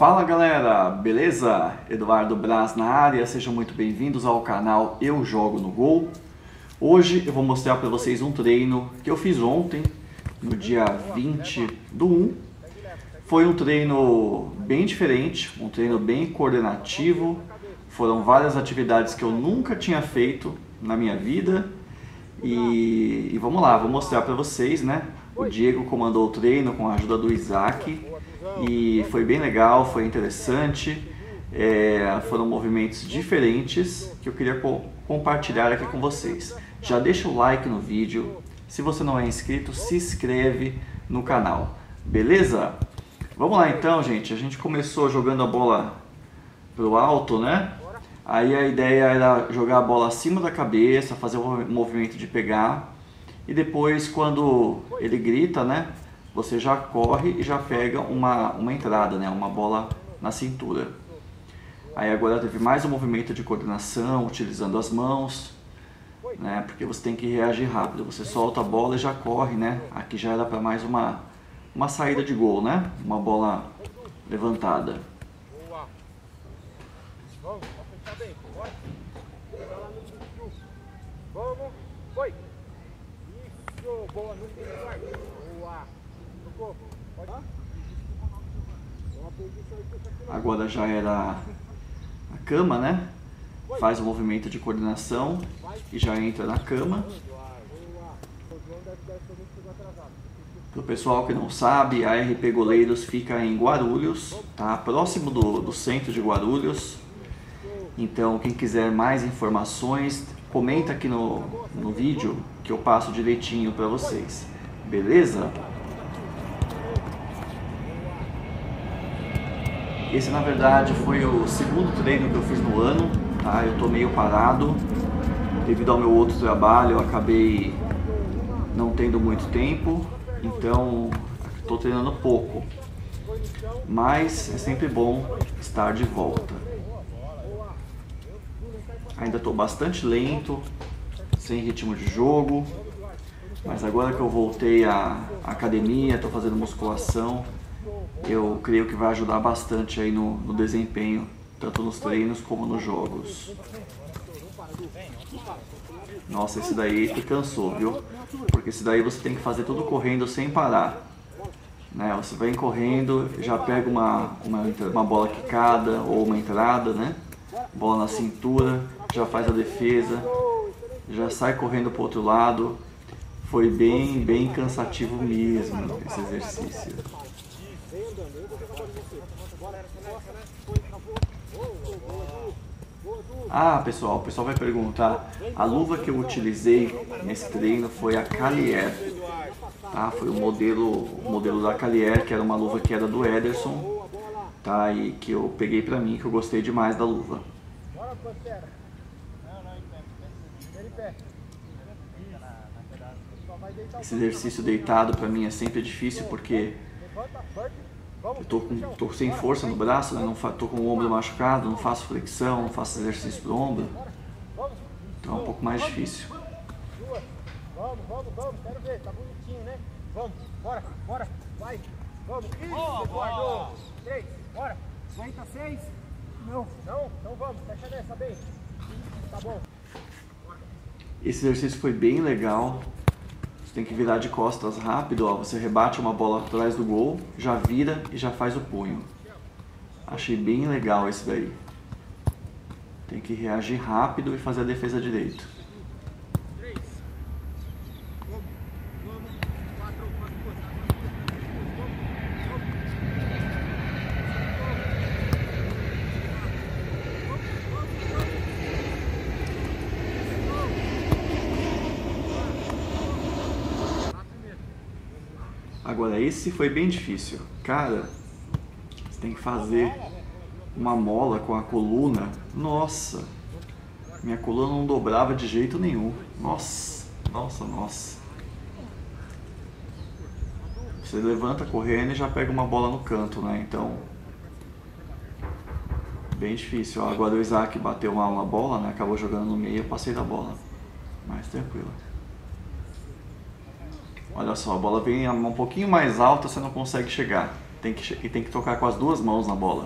Fala galera, beleza? Eduardo Braz na área, sejam muito bem-vindos ao canal Eu Jogo no Gol. Hoje eu vou mostrar para vocês um treino que eu fiz ontem, no dia 20/1. Foi um treino bem diferente, um treino bem coordenativo. Foram várias atividades que eu nunca tinha feito na minha vida. E vamos lá, vou mostrar para vocês, né? O Diego comandou o treino com a ajuda do Isaac e foi bem legal, foi interessante. Foram movimentos diferentes que eu queria compartilhar aqui com vocês. Já deixa o like no vídeo, se você não é inscrito, se inscreve no canal, beleza? Vamos lá então, gente. A gente começou jogando a bola pro alto, né? Aí a ideia era jogar a bola acima da cabeça, fazer o movimento de pegar. E depois, quando ele grita, né? Você já corre e já pega uma entrada, né? Uma bola na cintura. Aí agora teve mais um movimento de coordenação, utilizando as mãos, né? Porque você tem que reagir rápido. Você solta a bola e já corre, né? Aqui já era para mais uma saída de gol, né? Uma bola levantada. Vamos fechar bem, bora. Vamos, foi. Isso, boa, no quarto. Boa. Tocou. Pode. Agora já era a cama, né? Faz o movimento de coordenação e já entra na cama. Para o pessoal que não sabe, a RP Goleiros fica em Guarulhos, tá? Próximo do centro de Guarulhos. Então, quem quiser mais informações, comenta aqui no vídeo que eu passo direitinho para vocês, beleza? Esse, na verdade, foi o segundo treino que eu fiz no ano, tá? Eu tô meio parado, devido ao meu outro trabalho, eu acabei não tendo muito tempo, então estou treinando pouco, mas é sempre bom estar de volta. Ainda estou bastante lento, sem ritmo de jogo, mas agora que eu voltei à academia, estou fazendo musculação, eu creio que vai ajudar bastante aí no desempenho, tanto nos treinos como nos jogos. Nossa, esse daí te cansou, viu? Porque esse daí você tem que fazer tudo correndo sem parar, né? Você vem correndo, já pega uma bola quicada ou uma entrada, né? Bola na cintura, já faz a defesa, já sai correndo para o outro lado. Foi bem cansativo mesmo esse exercício. Ah, pessoal, o pessoal vai perguntar, a luva que eu utilizei nesse treino foi a Calier, tá? Foi o modelo da Calier, que era uma luva que era do Ederson, tá? E que eu peguei pra mim, que eu gostei demais da luva. Esse exercício deitado pra mim é sempre difícil porque eu tô sem força no braço, né? Tô com o ombro machucado, não faço flexão, não faço exercício pro ombro, então é um pouco mais difícil. Vamos, quero ver, tá bonitinho, né? Vamos, bora, vai, vamos, isso, Eduardo, 3, bora, aguenta 6, não, então vamos, fecha nessa bem, tá bom. Esse exercício foi bem legal. Você tem que virar de costas rápido, ó. Você rebate uma bola atrás do gol, já vira e já faz o punho. Achei bem legal esse daí. Tem que reagir rápido e fazer a defesa direito. Agora esse foi bem difícil. Cara, você tem que fazer uma mola com a coluna. Nossa, minha coluna não dobrava de jeito nenhum. Nossa. Você levanta correndo e já pega uma bola no canto, né? Então, bem difícil. Ó, agora o Isaac bateu mal na bola, né? Acabou jogando no meio, eu passei da bola. Mais tranquilo. Olha só, a bola vem um pouquinho mais alta, você não consegue chegar. tem que tocar com as duas mãos na bola.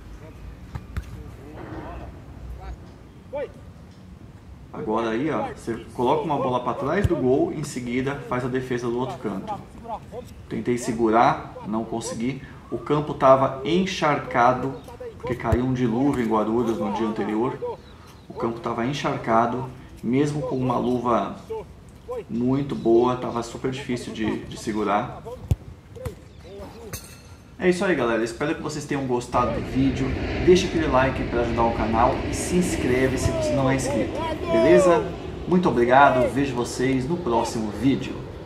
Agora aí, ó, você coloca uma bola para trás do gol, em seguida faz a defesa do outro canto. Tentei segurar, não consegui. O campo estava encharcado, porque caiu um dilúvio em Guarulhos no dia anterior. O campo estava encharcado, mesmo com uma luva muito boa, estava super difícil de segurar. É isso aí, galera, espero que vocês tenham gostado do vídeo. Deixa aquele like para ajudar o canal e se inscreve se você não é inscrito, beleza? Muito obrigado, vejo vocês no próximo vídeo.